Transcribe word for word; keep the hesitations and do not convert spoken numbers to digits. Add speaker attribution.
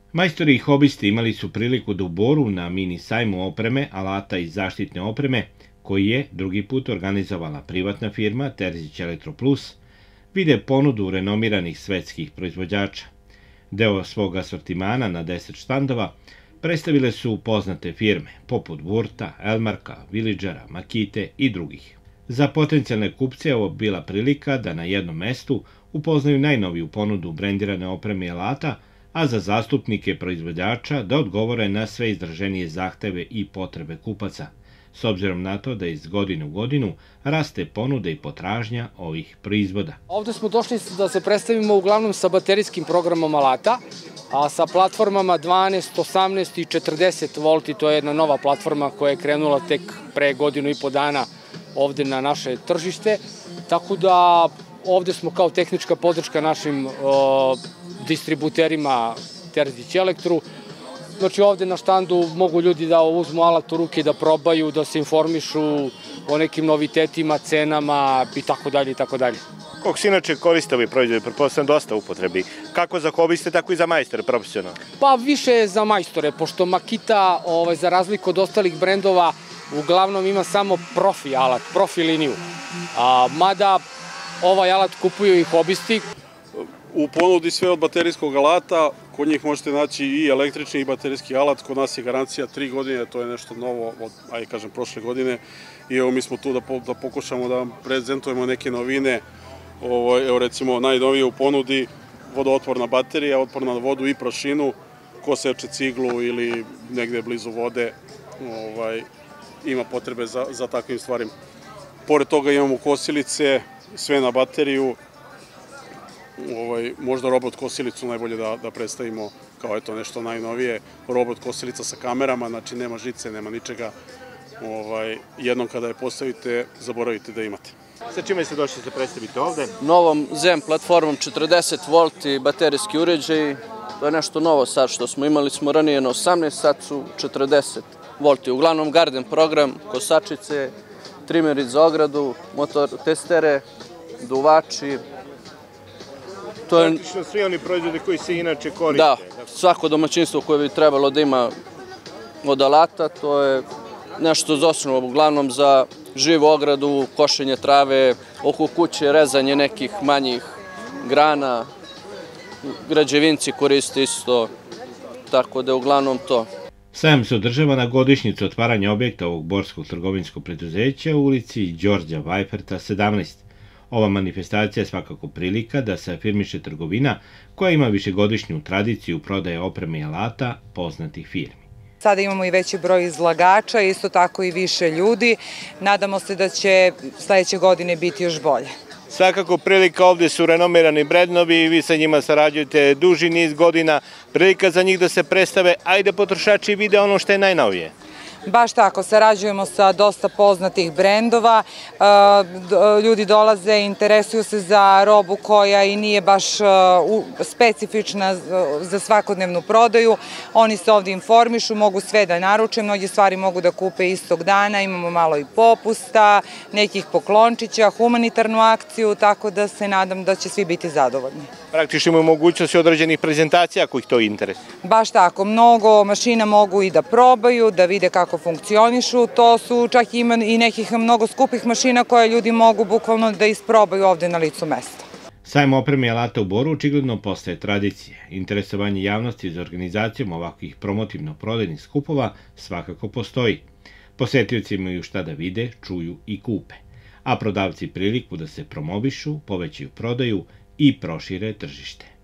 Speaker 1: Majstori i hobisti imali su priliku da u Boru na mini sajmu opreme, alata i zaštitne opreme, koji je drugi put organizovala privatna firma Terzić Elektroplus, vide ponudu renomiranih svetskih proizvođača. Deo svog asortimana na deset štandova predstavile su poznate firme poput Wurta, Elmarka, Villagera, Makite i drugih. Za potencijalne kupce je ovo bila prilika da na jednom mestu upoznaju najnoviju ponudu brendirane opreme i alata, a za zastupnike proizvođača da odgovore na sve izraženije zahteve i potrebe kupaca, s obzirom na to da iz godine u godinu raste ponuda i potražnja ovih proizvoda.
Speaker 2: Ovde smo došli da se predstavimo uglavnom sa baterijskim programom alata, a sa platformama dvanaest, osamnaest i četrdeset volti, to je jedna nova platforma koja je krenula tek pre godinu i po dana ovde na naše tržište, tako da ovde smo kao tehnička podrška našim o, distributerima Terzić Elektru. Znači ovde na štandu mogu ljudi da uzmu alat u ruke, da probaju, da se informišu o nekim novitetima, cenama i tako dalje i tako dalje.
Speaker 3: Kako se inače koriste ovi proizvodi, pretpostavljam dosta upotrebi, kako za hobiste, tako i za majstore profesionalno?
Speaker 2: Pa više za majstore, pošto Makita, ovaj, za razliku od ostalih brendova, uglavnom ima samo profi alat, profi liniju. A, mada ovaj alat kupuju i hobisti.
Speaker 4: U ponudi sve od baterijskog alata, kod njih možete naći i električni i baterijski alat, kod nas je garancija tri godine, to je nešto novo od, ajde kažem, prošle godine. I evo mi smo tu da, po, da pokušamo da vam prezentujemo neke novine. Ovo, evo recimo najnovije u ponudi, vodootporna baterija, otporna na vodu i prašinu, ko seče ciglu ili negde blizu vode, ovaj, ima potrebe za, za takvim stvarima. Pored toga imamo kosilice, sve na bateriju, ovaj, možda robot kosilicu najbolje da, da predstavimo kao eto nešto najnovije, robot kosilica sa kamerama, znači nema žice, nema ničega, ovaj, jednom kada je postavite, zaboravite da imate.
Speaker 3: Sa čime ste došli da predstavite ovde?
Speaker 5: Novom ZEM platformom četrdeset volti baterijski uređaj, to je nešto novo sad što smo imali smo ranije na osamnaest, sad su četrdeset volti. Uglavnom garden program, kosačice, trimeri za ogradu, motor testere, duvači.
Speaker 3: To je praktično svi oni proizvodi koji se inače koriste.
Speaker 5: Da, svako domaćinstvo koje bi trebalo da ima od alata, to je nešto za osnovu, uglavnom za živu ogradu, košenje trave, oko kuće, rezanje nekih manjih grana, građevinci koriste isto, tako da je uglavnom to.
Speaker 1: Sajam se održava na godišnjicu otvaranja objekta ovog borskog trgovinskog preduzeća u ulici Đorđa Vajferta sedamnaest. Ova manifestacija je svakako prilika da se afirmiše trgovina koja ima višegodišnju tradiciju prodaje opreme i alata poznatih firmi.
Speaker 6: Sada imamo i veći broj izlagača, isto tako i više ljudi. Nadamo se da će sledeće godine biti još bolje.
Speaker 3: Svakako prilika, ovde su renomirani brendovi i vi sa njima sarađujete duži niz godina. Prilika za njih da se predstave, a i da potrošači vide ono što je najnovije.
Speaker 6: Baš tako, sarađujemo sa dosta poznatih brendova, ljudi dolaze i interesuju se za robu koja i nije baš specifična za svakodnevnu prodaju, oni se ovde informišu, mogu sve da naruče, mnogi stvari mogu da kupe istog dana, imamo malo i popusta, nekih poklončića, humanitarnu akciju, tako da se nadam da će svi biti zadovoljni.
Speaker 3: Praktično imaju mogućnosti određenih prezentacija ako ih to interesuje.
Speaker 6: Baš tako, mnogo mašina mogu i da probaju, da vide kako funkcionišu, to su čak ima i nekih mnogo skupih mašina koje ljudi mogu bukvalno da isprobaju ovde na licu mesta.
Speaker 1: Sajam opreme i alata u Boru očigledno postaje tradicije. Interesovanje javnosti za organizacijom ovakvih promotivno-prodajnih skupova svakako postoji. Posetioci imaju šta da vide, čuju i kupe, a prodavci priliku da se promovišu, povećaju prodaju i prošire tržište.